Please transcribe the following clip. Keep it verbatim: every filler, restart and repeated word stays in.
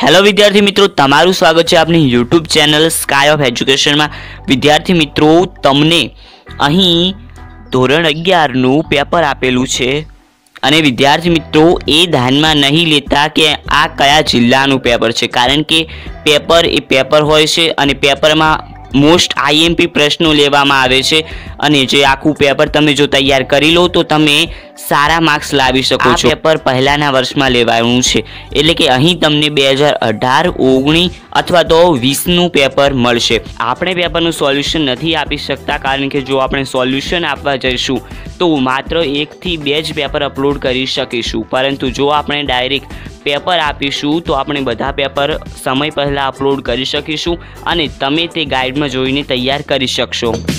Hello विद्यार्थी मित्रों, तमारू स्वागत है अपनी YouTube channel sky of education में। विद्यार्थी मित्रों, तमने अहीं धोरण अगियार नु पेपर आपेलू छे अने विद्यार्थी मित्रों ए ध्यान में नहीं लेता कि आ कया जिल्लानुं पेपर छे, कारण के पेपर ए पेपर होय छे अने पेपर में मोस्ट आईएमपी प्रश्नों लेवामां आवे छे अने जे आखुं पेपर तमे जो तैयार करी लो तो तमे सारा मार्क्स लावी शको छो। पेपर पहलाना वर्षमां लेवायुं छे, एटले के अहीं तमने બે હજાર અઢાર ઓગણીસ अथवा तो વીસ નું पेपर मळशे। आपणे पेपरनुं सोल्यूशन नहीं आपी शकता, कारण के जो आपणे सोल्यूशन आपवा जईशुं तो मात्र एक थी બે ज पेपर अपलोड करी शकीशुं, परंतु जो आपणे डायरेक्ट पेपर आपीशुं तो आपणे बधा पेपर समय पहला अपलोड करी शकीशुं अने तमे ते गाइड में जोईने तैयार करी शकशो।